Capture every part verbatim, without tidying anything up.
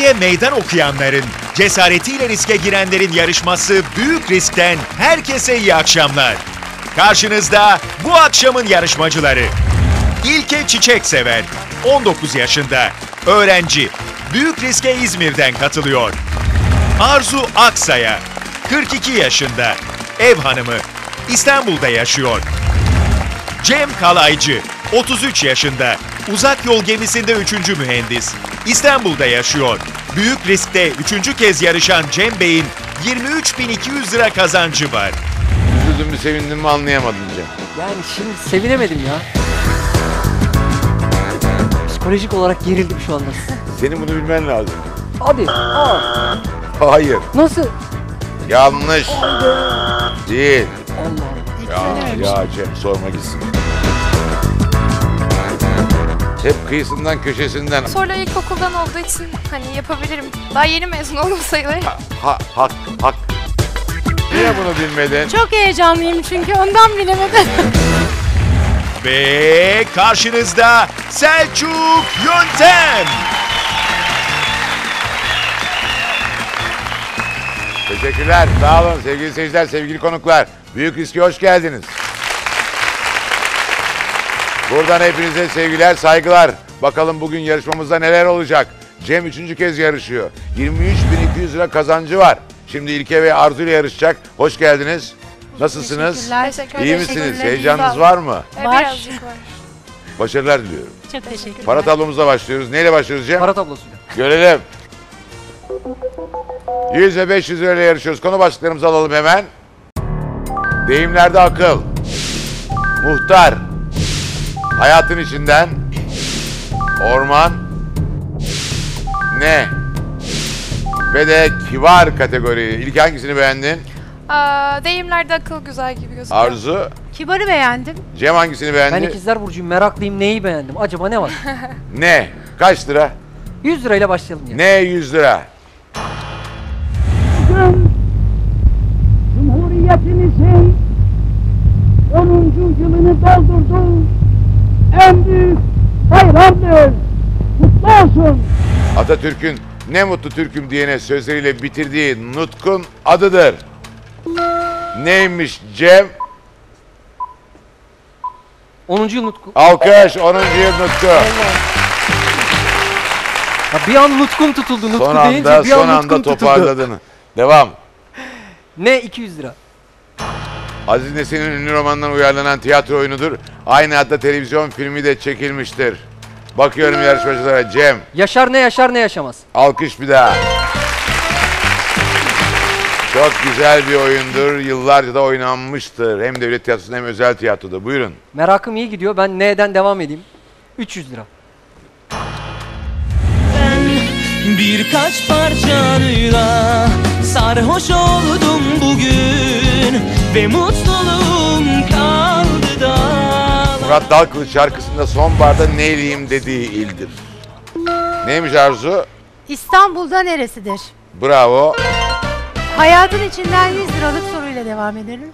Riske meydan okuyanların, cesaretiyle riske girenlerin yarışması Büyük Risk'ten herkese iyi akşamlar. Karşınızda bu akşamın yarışmacıları. İlke Çiçeksever, on dokuz yaşında, öğrenci, Büyük Risk'e İzmir'den katılıyor. Arzu Aksaya, kırk iki yaşında, ev hanımı, İstanbul'da yaşıyor. Cem Kalaycı, otuz üç yaşında, uzak yol gemisinde üçüncü mühendis, İstanbul'da yaşıyor. Büyük Risk'te üçüncü kez yarışan Cem Bey'in yirmi üç bin iki yüz lira kazancı var. Üzüldün mü sevindin mi anlayamadım Cem. Yani şimdi sevinemedim ya. Psikolojik olarak gerildim şu anda. Senin bunu bilmen lazım. Hadi. Aa. Hayır. Nasıl? Yanlış. Değil. Allah. Ya, ya Cem sorma gitsin. Hep kıyısından köşesinden. Sorular ilkokuldan olduğu için hani yapabilirim. Daha yeni mezun oldum sayılır. Ha, ha, hak, hak. Niye bunu bilmedin? Çok heyecanlıyım çünkü ondan bilemedim. Ve karşınızda Selçuk Yöntem. Teşekkürler. Sağ olun sevgili seyirciler, sevgili konuklar. Büyük Risk'e hoş geldiniz. Buradan hepinize sevgiler, saygılar. Bakalım bugün yarışmamızda neler olacak? Cem üçüncü kez yarışıyor. yirmi üç bin iki yüz lira kazancı var. Şimdi İlke ve Arzu ile yarışacak. Hoş geldiniz. Nasılsınız? Teşekkür İyi ederim. misiniz? Sağ Heyecanınız olun. var mı? Ee, Var. Birazcık var. Başarılar diliyorum. Çok teşekkürler. Para tablomuzla başlıyoruz. Neyle başlıyoruz Cem? Para tablosuyla. Görelim. yüz ve beş yüz lirayla yarışıyoruz. Konu başlıklarımızı alalım hemen. Deyimlerde akıl. Muhtar. Hayatın içinden. Orman. Ne? Ve de kibar kategori. İlk hangisini beğendin? Aa, deyimlerde akıl güzel gibi gözüküyor. Arzu. Kibarı beğendim. Cem hangisini beğendi? Ben ikizler burcuyum, meraklıyım, neyi beğendim? Acaba ne var? Ne? Kaç lira? yüz lirayla başlayalım ya. Ne yüz lira? Cumhuriyetimizin onuncu yılını doldurdu. En büyük bayramdır. Kutlu olsun. Atatürk'ün ne mutlu Türk'üm diyene sözleriyle bitirdiği nutkun adıdır. Neymiş Cem? onuncu yıl nutku. Alkış, onuncu yıl nutku. Ya bir an nutkun tutuldu, nutku Son deyince anda, bir son an nutkun anda tutuldu. toparladın. Devam. Ne iki yüz lira? Aziz Nesin'in ünlü romanından uyarlanan tiyatro oyunudur. Aynı adda televizyon filmi de çekilmiştir. Bakıyorum yarışmacılara. Cem, Yaşar ne yaşar ne yaşamaz. alkış bir daha. Çok güzel bir oyundur. Yıllarca da oynanmıştır. Hem devlet tiyatrosunda hem özel tiyatroda. Buyurun. Merakım iyi gidiyor. Ben neden devam edeyim? üç yüz lira. Birkaç parçanıyla sarhoş oldum bugün ve mutluluğum kaldı da. Murat Dalkılıç şarkısında sonbaharda neyleyim dediği ildir. Neymiş Arzu? İstanbul'da neresidir? Bravo. Hayatın içinden yüz liralık soruyla devam edelim.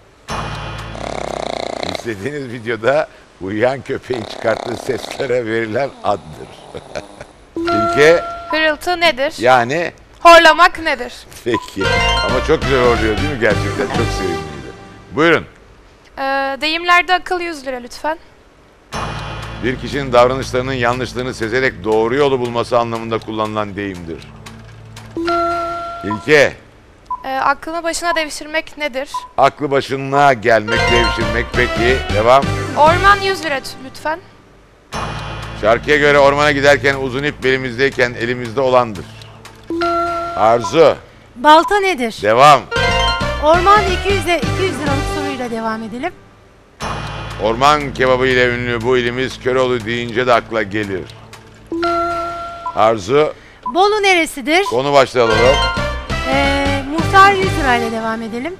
İzlediğiniz videoda uyuyan köpeğin çıkarttığı seslere verilen addır. İlke Hırıltı nedir? yani Horlamak nedir? peki. Ama çok güzel oluyor değil mi gerçekten? Çok sevimliydi. Buyurun. Ee, deyimlerde akıl yüz lira lütfen. Bir kişinin davranışlarının yanlışlığını sezerek doğru yolu bulması anlamında kullanılan deyimdir. İlke, Ee, aklını başına devşirmek nedir? aklı başına gelmek, devşirmek. Peki, devam. Orman yüz lira t- lütfen. Şarkıya göre ormana giderken uzun ip belimizdeyken elimizde olandır. Arzu, Balta nedir? devam. Orman iki yüze iki yüz liralık soruyla devam edelim. Orman kebabı ile ünlü bu ilimiz Köroğlu deyince de akla gelir. Arzu, Bolu neresidir? konu başlayalım. Ee, muhtar yüz lirayla devam edelim.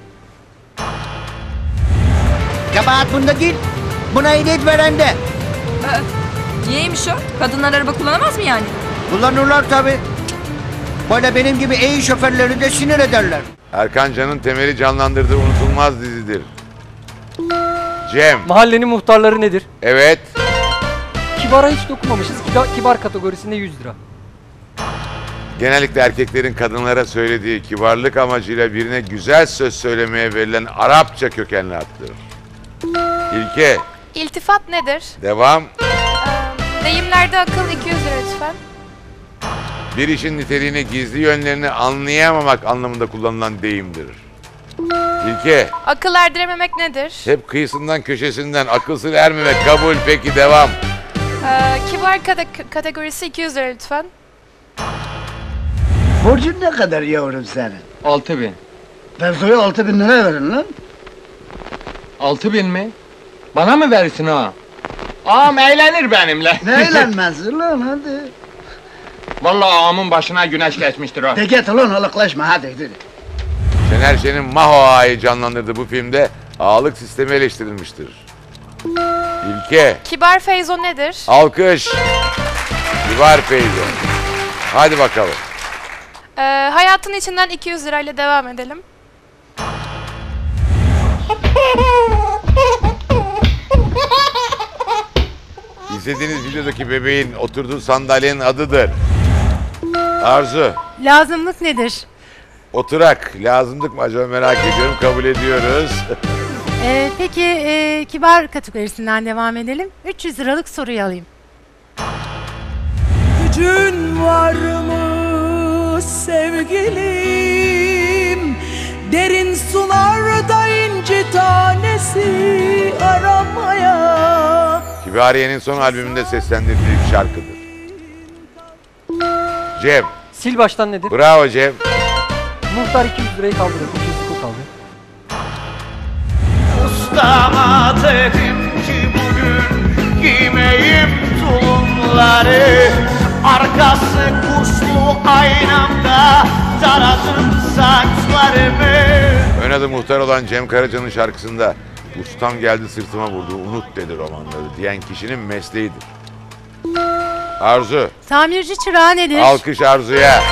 Kabahat bunda değil. Buna ehliyet veren de. Niyeymiş o? Kadınlar araba kullanamaz mı yani? Kullanırlar tabi. Böyle benim gibi iyi şoförleri de sinir ederler. Erkan Can'ın temeli canlandırdığı unutulmaz dizidir. Cem, Mahallenin muhtarları nedir? evet. Kibara hiç dokunmamışız. Kibar, kibar kategorisinde yüz lira. Genellikle erkeklerin kadınlara söylediği kibarlık amacıyla birine güzel söz söylemeye verilen Arapça kökenli addır. İlke. İltifat nedir? Devam. Ee, deyimlerde akıl iki yüz lira lütfen. Bir işin niteliğini, gizli yönlerini anlayamamak anlamında kullanılan deyimdir. İlke. Akıl erdirememek nedir? Hep kıyısından köşesinden akılsız ermemek kabul. Peki devam. Ee, kibar kate kategorisi iki yüz lira lütfen. Borcun ne kadar yavrum senin? Altı bin. Fevzo'ya altı bin lira verin lan. Altı bin mi? Bana mı verirsin ha? Ağam eğlenir benimle. Ne eğlenmezsin lan hadi. Vallahi ağamın başına güneş geçmiştir o. De git ulan halıklaşma hadi hadi. Şener Şen'in Maho Ağa'yı canlandırdığı bu filmde ağalık sistemi eleştirilmiştir. İlke. Kibar Feyzo nedir? Alkış. Kibar Feyzo. Hadi bakalım. Ee, hayatın içinden iki yüz lirayla devam edelim. İzlediğiniz videodaki bebeğin oturduğu sandalyenin adıdır. Arzu. Lazımlık nedir? Oturak. Lazımdık mı acaba merak ediyorum. Kabul ediyoruz. Ee, peki e, kibar kategorisinden devam edelim. üç yüz liralık soruyu alayım. Gücün var mı sevgilim? Derin sularda inci tanesi aramaya. Kibariye'nin son albümünde seslendirdiği bir şarkıdır. Cem. Sil baştan nedir? Bravo Cem. Muhtar iki yüz lirayı kaldırır. iki yüzlük o kaldı. Ustama dedim ki bugün giymeyim tulumları. Arkası kuşlu aynamda taradım saçlarımı. Ön adı muhtar olan Cem Karaca'nın şarkısında "Ustam geldi sırtıma vurdu, unut dedi romanları" diyen kişinin mesleğidir. Arzu. Tamirci çırağı nedir? Alkış Arzu'ya.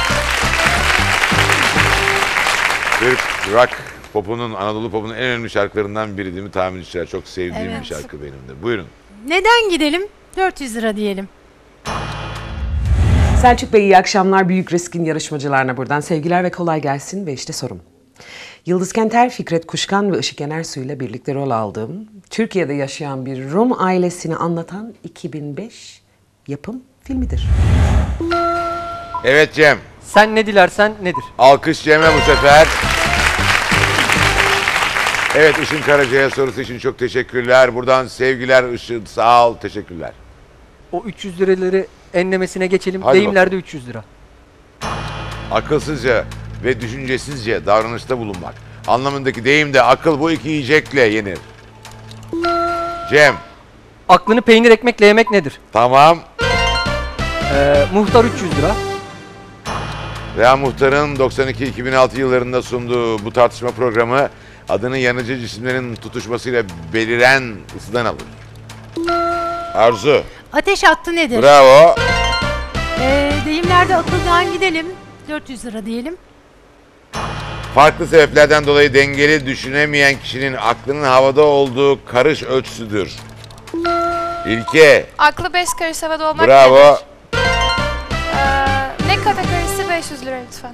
Türk rock popunun, Anadolu popunun en önemli şarkılarından biri değil mi Tamirci Çırağı? Çok sevdiğim Evet. bir şarkı benim de. Buyurun. Neden gidelim? dört yüz lira diyelim. Selçuk Bey iyi akşamlar. Büyük Risk'in yarışmacılarına buradan sevgiler ve kolay gelsin. Ve işte sorum. Yıldız Kenter, Fikret Kuşkan ve Işık Yenersu ile birlikte rol aldığım, Türkiye'de yaşayan bir Rum ailesini anlatan iki bin beş yapım filmidir. Evet Cem. Sen ne dilersen nedir? Alkış Cem'e bu sefer. Evet, Işın Karaca'ya sorusu için çok teşekkürler. Buradan sevgiler Işın, sağ ol, teşekkürler. O üç yüz liraları enlemesine geçelim. Hadi Deyimlerde üç yüz lira. Akılsızca ve düşüncesizce davranışta bulunmak anlamındaki deyimde akıl bu iki yiyecekle yenir. Cem. Aklını peynir ekmekle yemek nedir? Tamam. Ee, muhtar üç yüz lira. Reha Muhtar'ın doksan iki iki bin altı yıllarında sunduğu bu tartışma programı adını yanıcı cisimlerin tutuşmasıyla beliren ısıdan alır. Arzu. Ateş hattı nedir? Bravo. Ee, deyimlerde akıldan gidelim. dört yüz lira diyelim. Farklı sebeplerden dolayı dengeli düşünemeyen kişinin aklının havada olduğu karış ölçüsüdür. İlke. Aklı beş karış havada olmak Bravo. nedir? Ee, ne kategorisi beş yüz lira lütfen.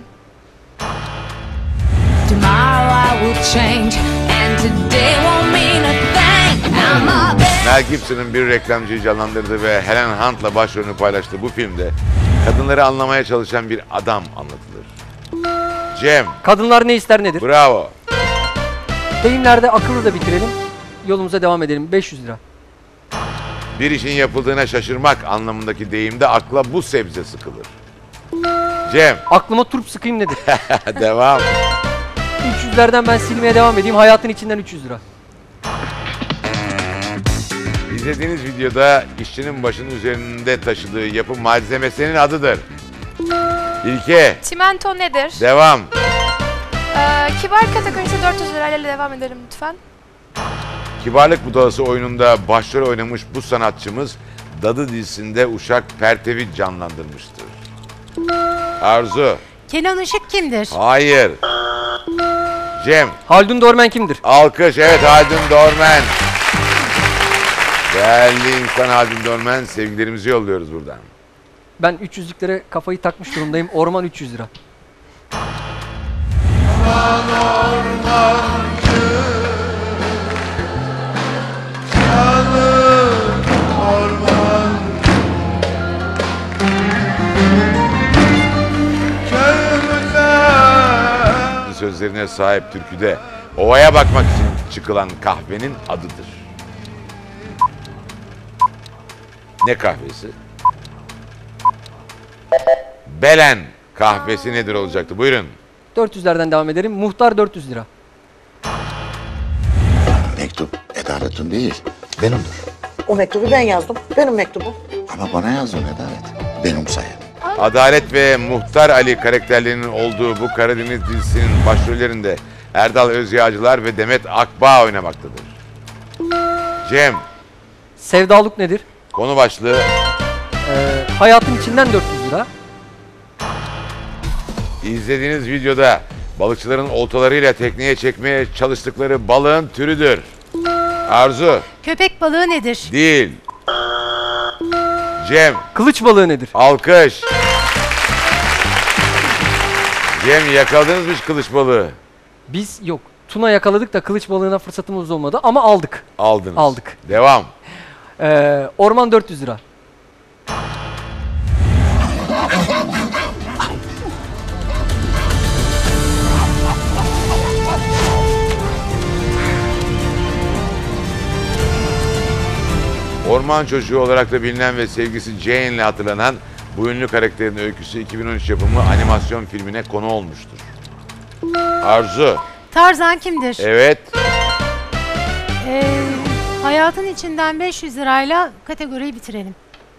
Mel Gibson'ın bir reklamcıyı canlandırdığı ve Helen Hunt'la başrolünü paylaştığı bu filmde kadınları anlamaya çalışan bir adam anlatılır. Cem. Kadınlar ne ister nedir? Bravo. Deyimlerde akıllı da bitirelim. Yolumuza devam edelim. beş yüz lira. Bir işin yapıldığına şaşırmak anlamındaki deyimde akla bu sebze sıkılır. Cem. Aklıma turp sıkayım nedir? Devam. üç yüzlerden ben silmeye devam edeyim. Hayatın içinden üç yüz lira. İzlediğiniz videoda işçinin başının üzerinde taşıdığı yapı malzemesinin adıdır. İlke. Çimento nedir? Devam. Ee, kibar kategorisi dört yüz lirayla devam edelim lütfen. Kibarlık Budalası oyununda başrol oynamış bu sanatçımız Dadı dizisinde Uşak Pertev'i canlandırmıştır. Arzu. Kenan Işık kimdir? Hayır. Cem. Haldun Dormen kimdir? Alkış. Evet, Haldun Dormen. Değerli insan Haldun Dormen, sevgilerimizi yolluyoruz buradan. Ben üç yüzlüklere kafayı takmış durumdayım. Orman üç yüz lira. Sözlerine sahip türküde ovaya bakmak için çıkılan kahvenin adıdır. Ne kahvesi? Belen kahvesi nedir olacaktı? Buyurun. dört yüzlerden devam edelim. Muhtar dört yüz lira. Mektup Edalet'in değil, benimdir. O mektubu ben yazdım. Benim mektubum. Ama bana yazdın Edalet. Benim sayem. Adalet ve Muhtar Ali karakterlerinin olduğu bu Karadeniz dizisinin başrollerinde Erdal Özyağcılar ve Demet Akbağ oynamaktadır. Cem. Sevdalık nedir? Konu başlığı. Ee, hayatın içinden dört yüz lira. İzlediğiniz videoda balıkçıların oltalarıyla tekneye çekmeye çalıştıkları balığın türüdür. Arzu. Köpek balığı nedir? Değil. Cem. Kılıç balığı nedir? Alkış. Cem, yakaladınız mı hiç kılıç balığı? Biz yok. Tuna yakaladık da kılıç balığına fırsatımız olmadı ama aldık. Aldınız. Aldık. Devam. Ee, orman dört yüz lira. Orman çocuğu olarak da bilinen ve sevgisi Jane ile hatırlanan bu ünlü karakterin öyküsü iki bin on üç yapımı animasyon filmine konu olmuştur. Arzu. Tarzan kimdir? Evet. Ee, hayatın içinden beş yüz lirayla kategoriyi bitirelim.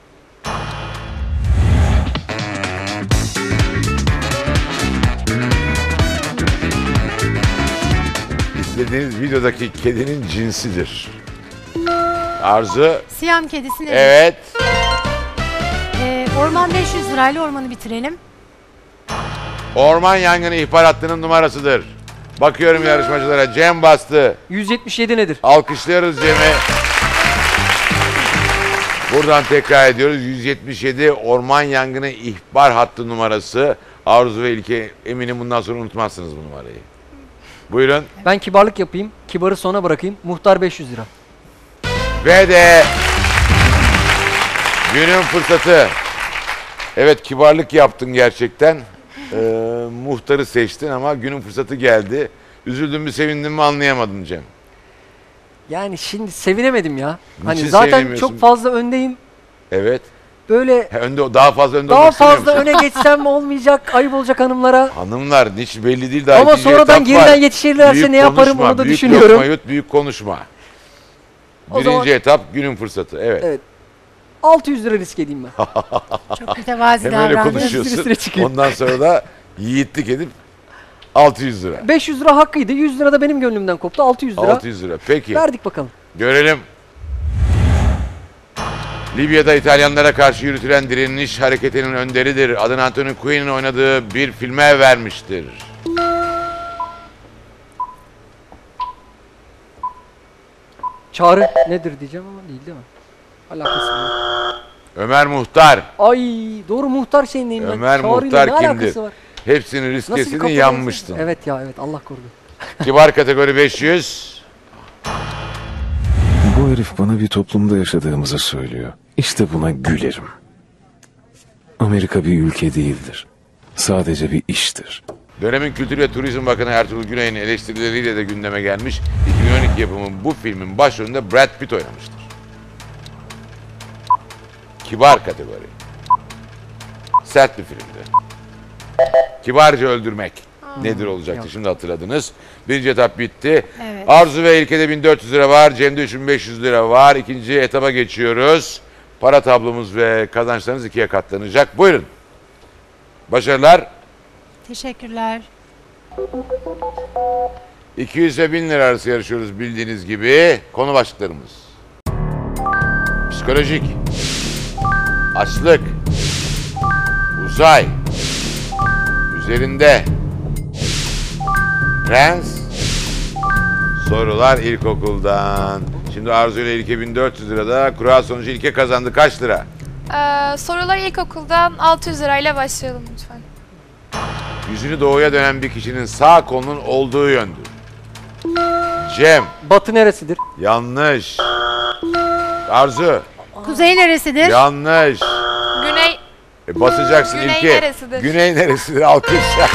İzlediğiniz videodaki kedinin cinsidir. Arzu. Siyam kedisi nedir? Evet. Ee, orman beş yüz lirayla ormanı bitirelim. Orman yangını ihbar hattının numarasıdır. Bakıyorum yarışmacılara. Cem bastı. yüz yetmiş yedi nedir? Alkışlıyoruz Cem'i. Buradan tekrar ediyoruz. yüz yetmiş yedi orman yangını ihbar hattı numarası. Arzu ve İlke, eminim bundan sonra unutmazsınız bu numarayı. Buyurun. Ben kibarlık yapayım. Kibarı sona bırakayım. Muhtar beş yüz lira. Ve de günün fırsatı. Evet, kibarlık yaptın gerçekten. Ee, muhtarı seçtin ama günün fırsatı geldi. Üzüldün mü sevindin mi anlayamadım Cem. Yani şimdi sevinemedim ya. Niçin Hani zaten sevinemiyorsun? çok fazla öndeyim. Evet. Böyle He, önde, daha fazla önde daha olmak istemiyor fazla musun? öne geçsem olmayacak, ayıp olacak hanımlara. Hanımlar hiç belli değil daha. Ama ikinci sonradan etap geriden var. yetişirlerse Büyük ne yaparım konuşma, onu da büyük düşünüyorum. lokma yut, büyük konuşma. O Birinci zaman- etap günün fırsatı. Evet. Evet. altı yüz lira risk edeyim ben. Çok mütevazi Hem öyle davrandı. konuşuyorsun. Üstüne çıkayım. Ondan sonra da yiğitlik edip altı yüz lira. beş yüz lira hakkıydı. yüz lira da benim gönlümden koptu. altı yüz lira. altı yüz lira. Peki. Verdik bakalım. Görelim. Libya'da İtalyanlara karşı yürütülen direniş hareketinin önderidir. Adını Anthony Quinn'in oynadığı bir filme vermiştir. Çağrı nedir diyeceğim ama değil değil mi? Alakası yok. Ömer Muhtar. Ay doğru muhtar şeyindeyim ben. Ömer Çağrı'yla Muhtar ne kimdir? alakası var? Hepsini Nasıl bir riskesini kafa yanmıştın. neyse. Evet ya evet Allah korudu. Kibar kategori beş yüz. Bu herif bana bir toplumda yaşadığımızı söylüyor. İşte buna gülerim. Amerika bir ülke değildir. Sadece bir iştir. Dönemin Kültür ve Turizm Bakanı Ertuğrul Güney'in eleştirileriyle de gündeme gelmiş. iki bin on iki yapımı bu filmin başrolünde Brad Pitt oynamıştır. Kibar kategori. Sert bir filmdi. Kibarca öldürmek. Nedir olacaktı yok. şimdi hatırladınız. Birinci etap bitti. Evet. Arzu ve İlke'de bin dört yüz lira var. Cem'de üç bin beş yüz lira var. İkinci etaba geçiyoruz. Para tablomuz ve kazançlarınız ikiye katlanacak. Buyurun. Başarılar. Teşekkürler. iki yüz ve bin lira arası yarışıyoruz bildiğiniz gibi. Konu başlıklarımız. Psikolojik. Açlık. Uzay. Üzerinde. Prens. Sorular ilkokuldan. Şimdi Arzu ile İlke bin dört yüz lirada. Kura sonucu İlke kazandı. Kaç lira? Ee, sorular ilkokuldan altı yüz lirayla başlayalım lütfen. Yüzünü doğuya dönen bir kişinin sağ kolunun olduğu yöndür. Cem. Batı neresidir? Yanlış. Arzu. Kuzey neresidir? Yanlış. Güney. E, basacaksın Güney İlke. neresidir? Güney neresidir? Alkış.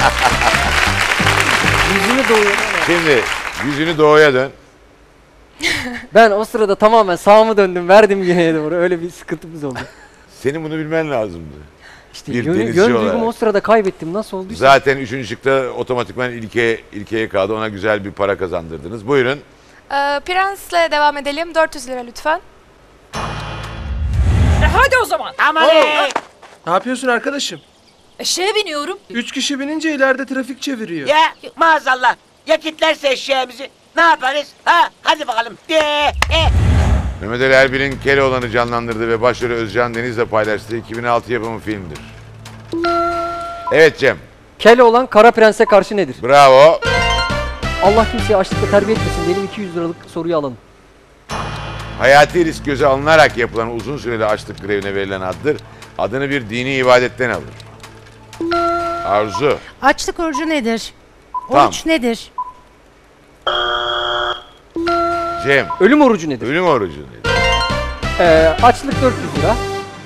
Yüzünü doğuya. Şimdi yüzünü doğuya dön. Ben o sırada tamamen sağımı döndüm, verdim güneye doğru. Öyle bir sıkıntımız oldu. Senin bunu bilmen lazımdı. İşte Bir yön, denizci yön olarak. duygumu o sırada kaybettim. Nasıl olduysa. Zaten üçüncü şıkta otomatikman İlke, İlke'ye kaldı. Ona güzel bir para kazandırdınız. Buyurun. Ee, Prens'le devam edelim. dört yüz lira lütfen. E hadi o zaman. Aman ee. Ne yapıyorsun arkadaşım? Eşeğe biniyorum. Üç kişi binince ileride trafik çeviriyor. Ya maazallah. Ya kitlerse eşeğimizi ne yaparız? Ha hadi bakalım. De, e. Mehmet Ali Erbil'in Keloğlan'ı canlandırdığı ve başrolü Özcan Deniz'le paylaştığı iki bin altı yapımı filmdir. Evet Cem. Keloğlan Kara Prens'e karşı nedir? Bravo. Allah kimseye açlıkla terbiye etmesin. Benim iki yüz liralık soruyu alalım. Hayati risk göze alınarak yapılan uzun süreli açlık grevine verilen addır. Adını bir dini ibadetten alır. Arzu. Açlık orucu nedir? Tamam. Oruç nedir? Cem. Ölüm orucu nedir? Ölüm orucu nedir? Ee, açlık dört yüz lira.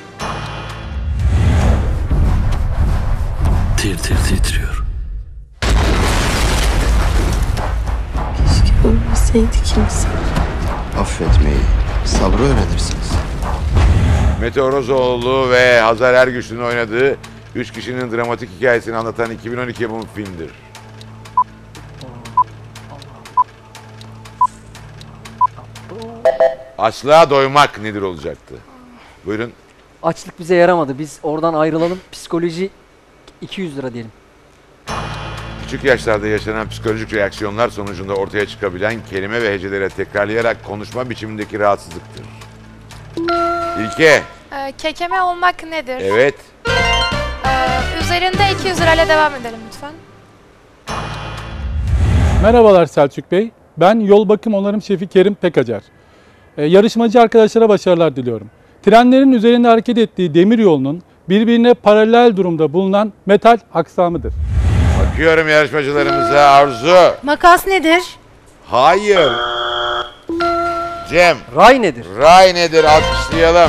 Tir tir titriyor. Keşke ölmeseydi kimse. Affetmeyi, sabrı öğrenirsiniz. Mete Orozoğlu ve Hazar Ergüçlü'nün oynadığı üç kişinin dramatik hikayesini anlatan iki bin on iki yapımı filmdir. Açlığa doymak nedir olacaktı? Buyurun. Açlık bize yaramadı. Biz oradan ayrılalım. Psikoloji iki yüz lira diyelim. Küçük yaşlarda yaşanan psikolojik reaksiyonlar sonucunda ortaya çıkabilen kelime ve hecelere tekrarlayarak konuşma biçimindeki rahatsızlıktır. İlke. Ee, kekeme olmak nedir? Evet. Ee, üzerinde iki yüz lirayla devam edelim lütfen. Merhabalar Selçuk Bey. Ben Yol Bakım Onarım Şefi Kerim Pekacar. Ee, yarışmacı arkadaşlara başarılar diliyorum. Trenlerin üzerinde hareket ettiği demir yolunun birbirine paralel durumda bulunan metal aksamıdır. Bakıyorum yarışmacılarımıza. Arzu. Makas nedir? Hayır. Cem. Ray nedir? Ray nedir? Alkışlayalım.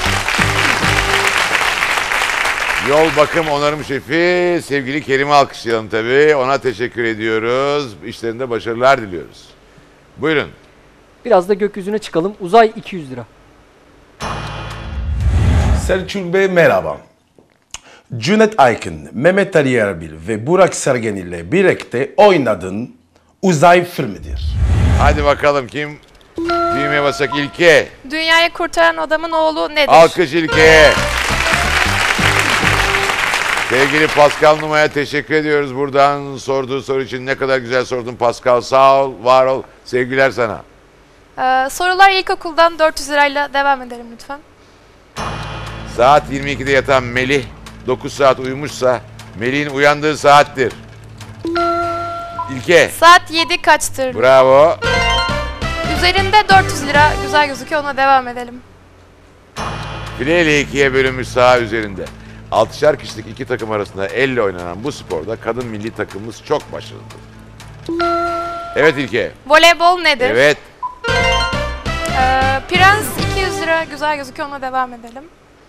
Yol Bakım Onarım Şefi sevgili Kerim'i alkışlayalım tabii. Ona teşekkür ediyoruz. İşlerinde başarılar diliyoruz. Buyurun. Biraz da gökyüzüne çıkalım. Uzay iki yüz lira. Selçuk Bey merhaba. Cüneyt Arkın, Mehmet Ali Erbil ve Burak Sergen ile birlikte oynadığın Uzay filmidir. Hadi bakalım kim? Düğmeye basak İlke. Dünyayı kurtaran adamın oğlu nedir? Alkış İlke'ye. Sevgili Pascal Numa'ya teşekkür ediyoruz buradan sorduğu soru için. Ne kadar güzel sordun Pascal. Sağ ol, var ol. Sevgiler sana. Ee, sorular ilkokuldan dört yüz lirayla devam edelim lütfen. Saat yirmi ikide yatan Melih dokuz saat uyumuşsa Melih'in uyandığı saattir. İlke. Saat yedi kaçtır? Bravo. Üzerinde dört yüz lira güzel gözüküyor, ona devam edelim. File ile ikiye bölünmüş saha üzerinde. Altışar kişilik iki takım arasında elle oynanan bu sporda kadın milli takımımız çok başarılıdır. Evet İlke. Voleybol nedir? Evet. Ee, Prens iki yüz lira güzel gözüküyor, ona devam edelim.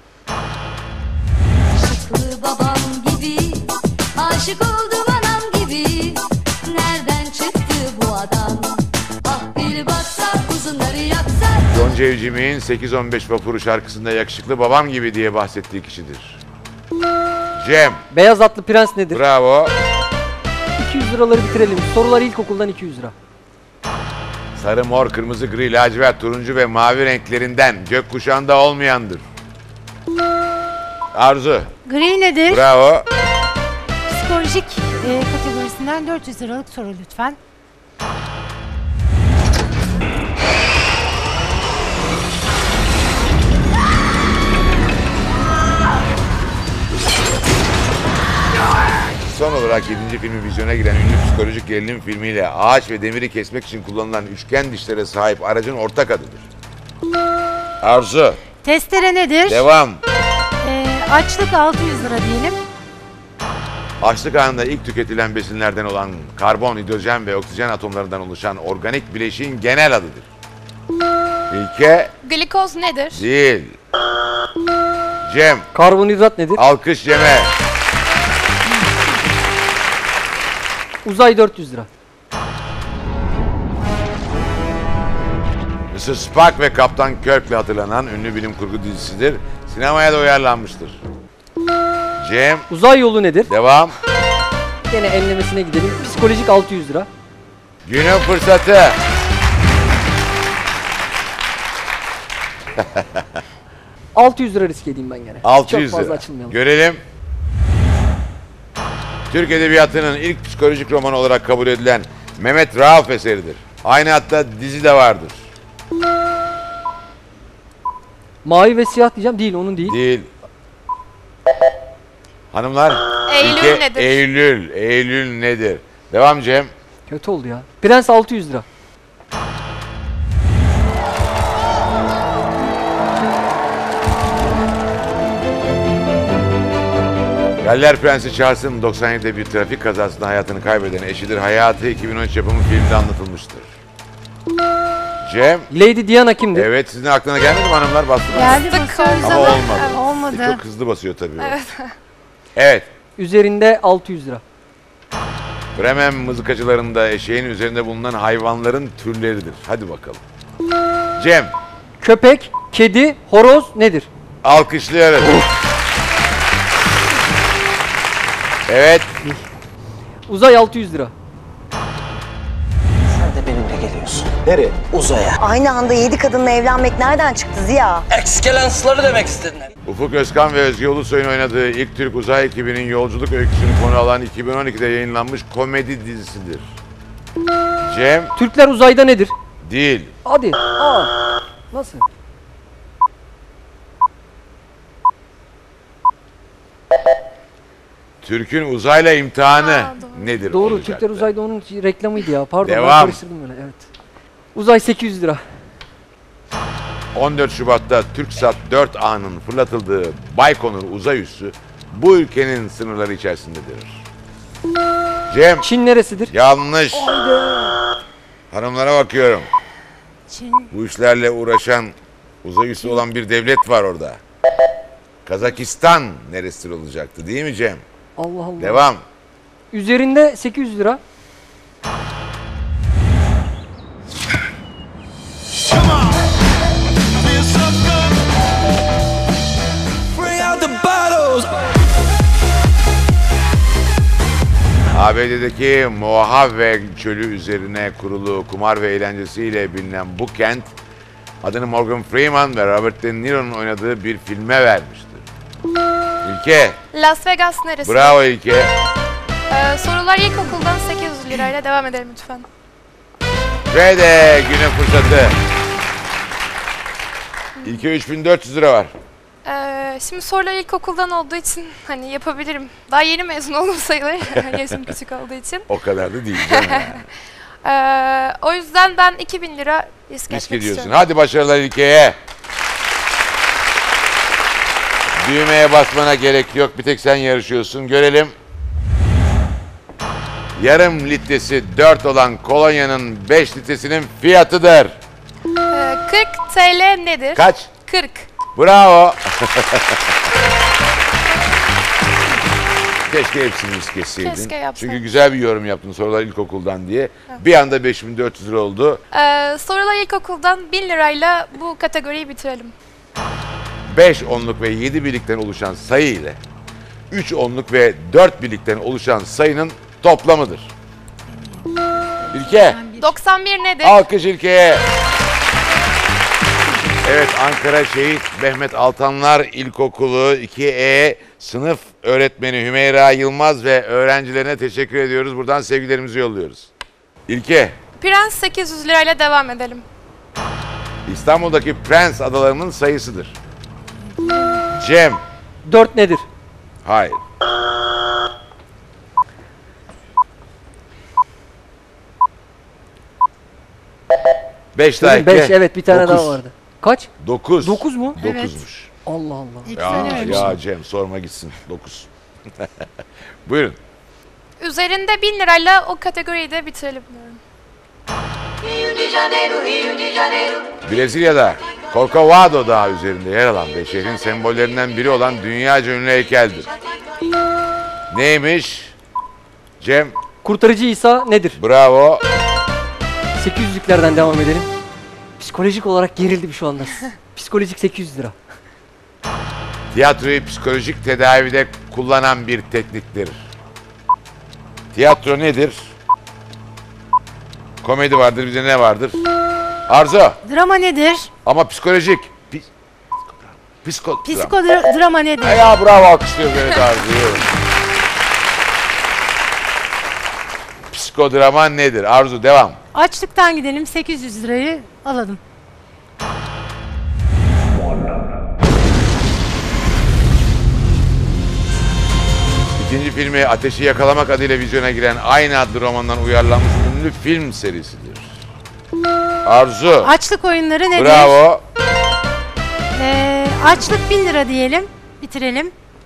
Aşıklı babam gibi, aşık oldum anam gibi. Nereden çıktı bu adam? Ah bir baksa, uzunları yapsa. John Cevcim'in sekiz on beş vapuru şarkısında yakışıklı babam gibi diye bahsettiği kişidir. Cem. Beyaz atlı prens nedir? Bravo. iki yüz liraları bitirelim. Sorular ilkokuldan iki yüz lira. Sarı, mor, kırmızı, gri, lacivert, turuncu ve mavi renklerinden gökkuşağında olmayandır. Arzu. Gri nedir? Bravo. Psikolojik e, kategorisinden dört yüz liralık soru lütfen. Son olarak yedinci filmi vizyona giren ünlü psikolojik gerilim filmiyle ağaç ve demiri kesmek için kullanılan üçgen dişlere sahip aracın ortak adıdır. Arzu. Testere nedir? Devam. Açlık altı yüz lira diyelim. Açlık anında ilk tüketilen besinlerden olan karbon, hidrojen ve oksijen atomlarından oluşan organik bileşiğin genel adıdır. İlke Glikoz nedir? değil. Cem. Karbonhidrat nedir? Alkış Cem'e. Uzay dört yüz lira. mister Spock ve Kaptan Kirk'le hatırlanan ünlü bilim kurgu dizisidir. Sinemaya da uyarlanmıştır. Cem. Uzay yolu nedir? Devam. Gene enlemesine gidelim. Psikolojik altı yüz lira. Günün fırsatı. altı yüz lira risk edeyim ben gene. altı yüz Çok fazla lira. açılmayalım. Görelim. Türk Edebiyatı'nın ilk psikolojik romanı olarak kabul edilen Mehmet Rauf eseridir. Aynı hatta dizi de vardır. Mavi ve siyah diyeceğim. Değil, onun değil. Değil. Hanımlar. Eylül ilke, nedir? Eylül. Eylül nedir? Devam Cem. Kötü oldu ya. Prens altı yüz lira. Galler Prensi Charles'ın doksan yedide bir trafik kazasında hayatını kaybeden eşidir. Hayatı iki bin on üç yapımı filmde anlatılmıştır. Cem. Lady Diana kimdir? Evet, sizin aklına gelmedi mi hanımlar? Bastınız. Geldi basıyoruz Ama ama olmadı. olmadı. Çok hızlı basıyor tabii. o. Evet. Evet. Üzerinde altı yüz lira. Bremen mızıkacılarında eşeğin üzerinde bulunan hayvanların türleridir. Hadi bakalım. Cem. Köpek, kedi, horoz nedir? Alkışlıyoruz. Evet. Uzay altı yüz lira. Sen de benimle geliyorsun. Nereye? Uzaya. Aynı anda yedi kadınla evlenmek nereden çıktı Ziya? Excelens'ları demek istedin. Ufuk Özkan ve Özge Ulusoy'un oynadığı ilk Türk uzay ekibinin yolculuk öyküsünü konu alan iki bin on ikide yayınlanmış komedi dizisidir. Cem. Türkler uzayda nedir? Değil. Hadi. Aa. Nasıl? Türk'ün uzayla imtihanı Aa, doğru. nedir? Doğru. olacaktı? Türkler uzayda onun reklamıydı ya. Pardon. Ben Devam. karıştırdım böyle. Evet. Uzay sekiz yüz lira. on dört Şubat'ta TürkSat dört A'nın fırlatıldığı Baykonur uzay üssü bu ülkenin sınırları içerisindedir. Cem. Çin neresidir? Yanlış. Haydi. Hanımlara bakıyorum. Çin. Bu işlerle uğraşan uzay üssü olan bir devlet var orada. Kazakistan neresidir olacaktı değil mi Cem? Allah Allah. Devam. Üzerinde sekiz yüz lira. A B D'deki Mojave çölü üzerine kurulu kumar ve eğlencesiyle bilinen bu kent adını Morgan Freeman ve Robert De Niro'nun oynadığı bir filme vermiştir. İlke. Las Vegas neresi? Bravo İlke. Ee, sorular ilkokuldan sekiz yüz lirayla devam edelim lütfen. Ve de günün fırsatı. İlke üç bin dört yüz lira var. Ee, şimdi sorular ilkokuldan olduğu için hani yapabilirim. Daha yeni mezun oldum sayılır. Yaşım küçük olduğu için. O kadar da değil canım yani. Ee, o yüzden ben iki bin lira risk, Risk etmek ediyorsun. istiyorum. Hadi başarılar İlke'ye. Düğmeye basmana gerek yok. Bir tek sen yarışıyorsun. Görelim. Yarım litresi dört olan kolonyanın beş litresinin fiyatıdır. Ee, kırk TL nedir? Kaç? kırk. Bravo. Keşke hepsini risk etseydin. Keşke yapsaydım. Çünkü güzel bir yorum yaptın sorular ilkokuldan diye. Bir anda beş bin dört yüz lira oldu. Ee, sorular ilkokuldan bin lirayla bu kategoriyi bitirelim. beş onluk ve yedi birlikten oluşan sayı ile üç onluk ve dört birlikten oluşan sayının toplamıdır. İlke. doksan bir nedir? Alkış İlke'ye. Evet, Ankara Şehit Mehmet Altanlar İlkokulu iki E sınıf öğretmeni Hümeyra Yılmaz ve öğrencilerine teşekkür ediyoruz. Buradan sevgilerimizi yolluyoruz. İlke. Prens sekiz yüz lirayla devam edelim. İstanbul'daki Prens adalarının sayısıdır. Cem. dört nedir? Hayır. beş daha ekle. beş, evet, bir tane Dokuz. daha vardı. Kaç? dokuz. dokuz mu? dokuzmuş. Allah Allah. Hiç Ya, söylememişim. ya Cem sorma gitsin. dokuz. Buyurun. Üzerinde bin lirayla o kategoriyi de bitirelim diyorum. Brezilya'da Corcovado Dağı üzerinde yer alan ve şehrin sembollerinden biri olan dünyaca ünlü heykeldir. Neymiş? Cem. Kurtarıcı İsa nedir? Bravo. sekiz yüzlüklerden devam edelim. Psikolojik olarak gerildim şu anda. Psikolojik sekiz yüz lira. Tiyatroyu psikolojik tedavide kullanan bir tekniktir. Tiyatro nedir? Komedi vardır, bir de ne vardır? Arzu. Drama nedir? Ama psikolojik. Pis, psiko, Psikodrama nedir? Ya bravo, alkışlıyoruz evet Arzu'yu. Psikodrama nedir? Arzu devam. Açlıktan gidelim, sekiz yüz lirayı alalım. İkinci filmi Ateşi Yakalamak adıyla vizyona giren aynı adlı romandan uyarlanmış ünlü film serisidir. Arzu. Açlık oyunları nedir? Bravo. Ee, açlık bin lira diyelim. Bitirelim.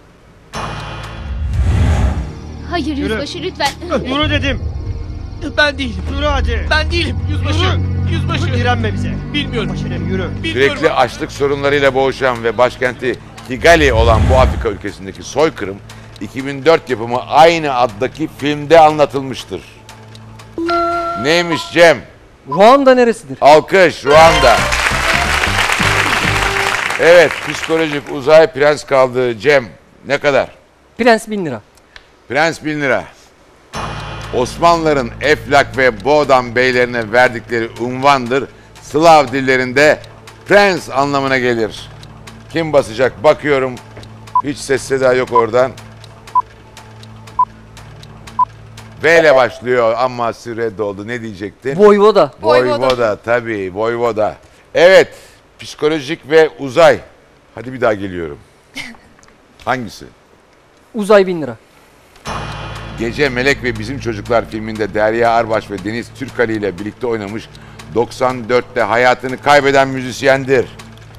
Hayır yüzbaşı lütfen. Yürü dedim. Ben değilim. Yürü hadi. Ben değilim yüzbaşı. Yürü. Yüzbaşı. Direnme bize. Bilmiyorum. Başarım yürü. Sürekli açlık sorunlarıyla boğuşan ve başkenti Kigali olan bu Afrika ülkesindeki soykırım iki bin dört yapımı aynı addaki filmde anlatılmıştır. Neymiş Cem? Ruanda neresidir? Alkış, Ruanda. Evet, psikolojik uzay prens kaldı Cem. Ne kadar? Prens bin lira. Prens bin lira. Osmanlıların Eflak ve Boğdan beylerine verdikleri unvandır. Slav dillerinde prens anlamına gelir. Kim basacak? Bakıyorum. Hiç ses seda yok oradan. V ile başlıyor ama süre doldu. Ne diyecektin? Voyvoda. Voyvoda tabii. Voyvoda. Evet. Psikolojik ve uzay. Hadi bir daha geliyorum. Hangisi? Uzay bin lira. Gece Melek ve Bizim Çocuklar filminde Derya Arbaş ve Deniz Türkali ile birlikte oynamış, doksan dörtte hayatını kaybeden müzisyendir.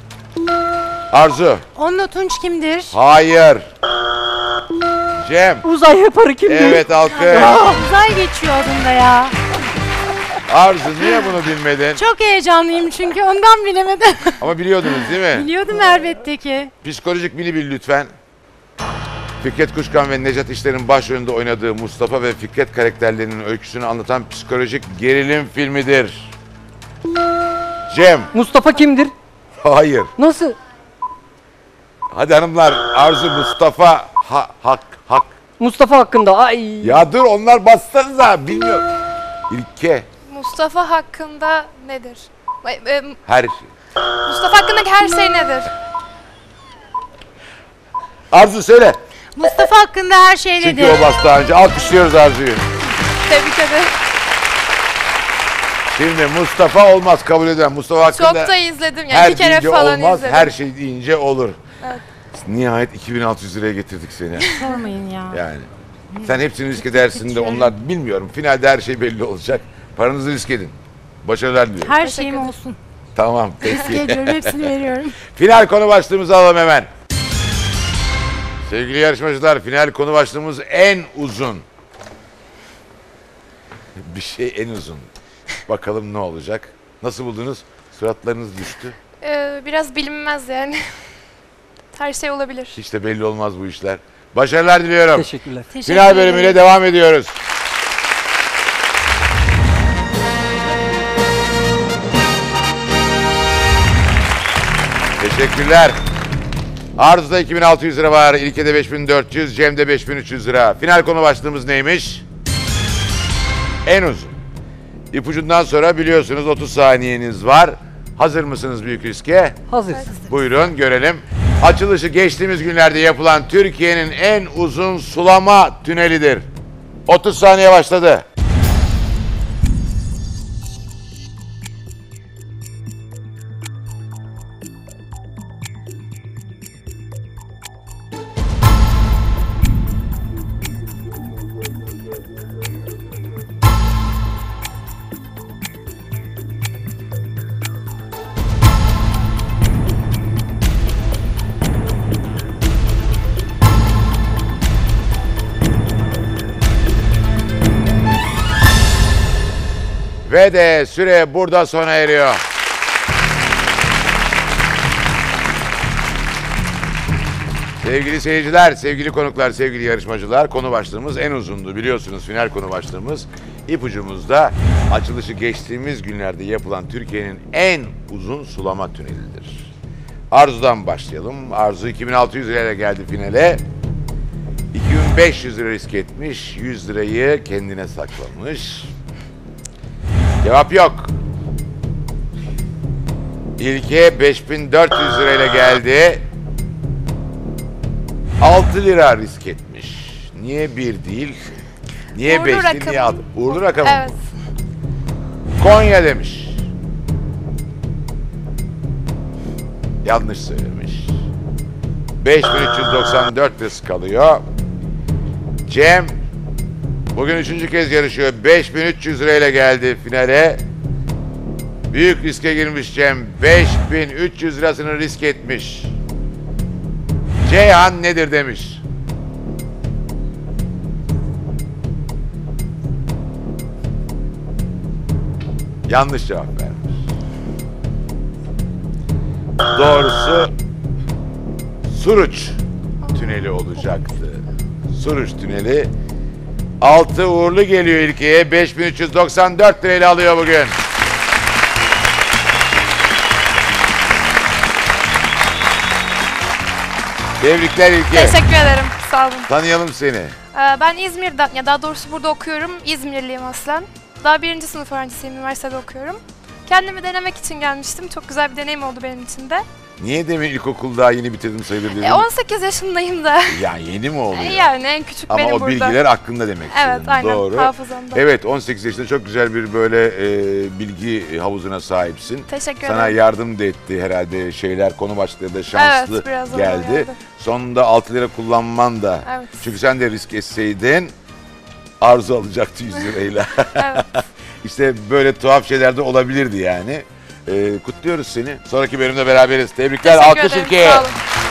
Arzu. Onunla Tunç kimdir? Hayır. Cem. Uzay yaparı kimdir? Evet, alkış. Aa, uzay geçiyor adında ya. Arzu niye bunu bilmedin? Çok heyecanlıyım çünkü ondan bilemedim. Ama biliyordunuz değil mi? Biliyordum elbette ki. Psikolojik bili bil lütfen. Fikret Kuşkan ve Nejat İşler'in başrolünde oynadığı Mustafa ve Fikret karakterlerinin öyküsünü anlatan psikolojik gerilim filmidir. Cem. Mustafa kimdir? Hayır. Nasıl? Hadi hanımlar, Arzu Mustafa ha, Hak Hak. Mustafa hakkında. Ay. Ya dur, onlar bassanıza, bilmiyorum. İlke. Mustafa hakkında nedir? Ay, e, Her şey. Mustafa hakkındaki her şey nedir? Arzu söyle. Mustafa hakkında her şey Çünkü nedir? o bastı daha önce. Alkışlıyoruz Arzu'yu. Tebrik ederim. Şimdi Mustafa olmaz, kabul edemem. Mustafa hakkında Çok da izledim yani her bir kere deyince falan olmaz, izledim. her şey deyince olur. Evet. Nihayet iki bin altı yüz liraya getirdik seni. Sormayın ya. Yani. Sen hepsini risk edersin de onlar bilmiyorum. Finalde her şey belli olacak. Paranızı risk edin. Başarılar diliyorum. Her şeyim olsun. Tamam Risk peki. ediyorum, hepsini veriyorum. Final konu başlığımızı alalım hemen. Sevgili yarışmacılar, final konu başlığımız en uzun. Bir şey en uzun. Bakalım ne olacak? Nasıl buldunuz? Suratlarınız düştü. Ee, biraz bilinmez yani. Her şey olabilir. Hiç de belli olmaz bu işler. Başarılar diliyorum. Teşekkürler. Final bölümüyle devam ediyoruz. Teşekkürler. Arzu'da iki bin altı yüz lira var, İlke'de beş bin dört yüz, Cem'de beş bin üç yüz lira. Final konu başlığımız neymiş? En uzun. İpucundan sonra biliyorsunuz otuz saniyeniz var. Hazır mısınız büyük riske? Hazırız. Buyurun görelim. Açılışı geçtiğimiz günlerde yapılan Türkiye'nin en uzun sulama tünelidir. otuz saniye başladı. Ve de süre burada sona eriyor. Sevgili seyirciler, sevgili konuklar, sevgili yarışmacılar, konu başlığımız en uzundu biliyorsunuz, final konu başlığımız. İpucumuzda açılışı geçtiğimiz günlerde yapılan Türkiye'nin en uzun sulama tünelidir. Arzu'dan başlayalım. Arzu iki bin altı yüz lirayla geldi finale. iki bin beş yüz lira risk etmiş, yüz lirayı kendine saklamış. Cevap yok. İlke beş bin dört yüz lirayla geldi. altı lira risk etmiş. Niye bir değil? Niye Uğurlu beş değil? rakamım. Niye altı? Uğurlu rakamım. Evet. Konya demiş. Yanlış söylemiş. beş bin üç yüz doksan dört risk kalıyor. Cem bugün üçüncü kez yarışıyor. beş bin üç yüz lirayla geldi finale. Büyük riske girmiş Cem. beş bin üç yüz lirasını risk etmiş. Ceyhan nedir demiş. Yanlış cevap vermiş. Doğrusu Suruç tüneli olacaktı. Suruç tüneli. Altı uğurlu geliyor İlke'ye. beş bin üç yüz doksan dört lirayla alıyor bugün. Tebrikler İlke. Teşekkür ederim. Sağ olun. Tanıyalım seni. Ee, Ben İzmir'den, ya daha doğrusu burada okuyorum. İzmirliyim aslen. Daha birinci sınıf öğrencisiyim, üniversitede okuyorum. Kendimi denemek için gelmiştim. Çok güzel bir deneyim oldu benim için de. Niye demin ilkokul daha yeni bitirdim sayılır dedim. E, on sekiz yaşındayım da. Ya yeni mi oluyor? E, yani en küçük Ama benim o burada. bilgiler aklında demek Evet, istedim. aynen. Doğru. Hafızamda. Evet, on sekiz yaşında çok güzel bir böyle e, bilgi havuzuna sahipsin. Teşekkür Sana ederim. yardım da etti herhalde şeyler, konu başlığı da şanslı Evet, biraz öyle geldi. geldi. Sonunda altı lira kullanman da. Evet. Çünkü sen de risk etseydin Arzu alacaktı yüz lirayla. Evet. İşte böyle tuhaf şeyler de olabilirdi yani. Ee, kutluyoruz seni. Sonraki bölümde beraberiz. Tebrikler. Teşekkür Alkış ederim, ülkeye. sağ olun.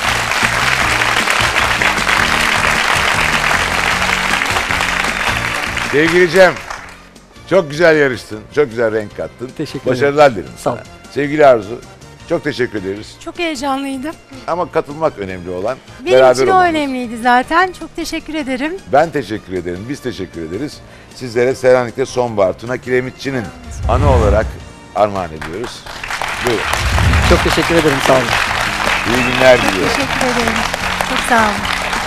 Sevgili Cem, çok güzel yarıştın. Çok güzel renk kattın. Teşekkür ederim. Başarılar dilerim Sağ ol. sana. Sevgili Arzu, çok teşekkür ederiz. Çok heyecanlıydım. Ama katılmak önemli olan. Benim beraber için o olmamız. önemliydi zaten. Çok teşekkür ederim. Ben teşekkür ederim. Biz teşekkür ederiz. Sizlere Selanik'te Sonbahar Tuna Kiremitçi'nin anı olarak armağan ediyoruz. Buyurun. Çok teşekkür ederim. Sağ olun. İyi günler diliyorum. Teşekkür ederim. Çok sağ olun.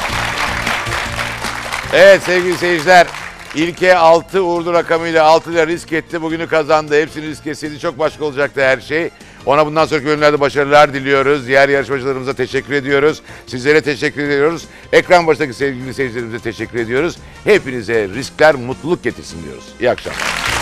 Evet sevgili seyirciler, İlke altı uğurlu rakamıyla altı lira risk etti. Bugünü kazandı. Hepsini risk etseydi çok başka olacaktı her şey. Ona bundan sonraki bölümlerde başarılar diliyoruz. Diğer yarışmacılarımıza teşekkür ediyoruz. Sizlere teşekkür ediyoruz. Ekran başındaki sevgili seyircilerimize teşekkür ediyoruz. Hepinize riskler mutluluk getirsin diyoruz. İyi akşamlar.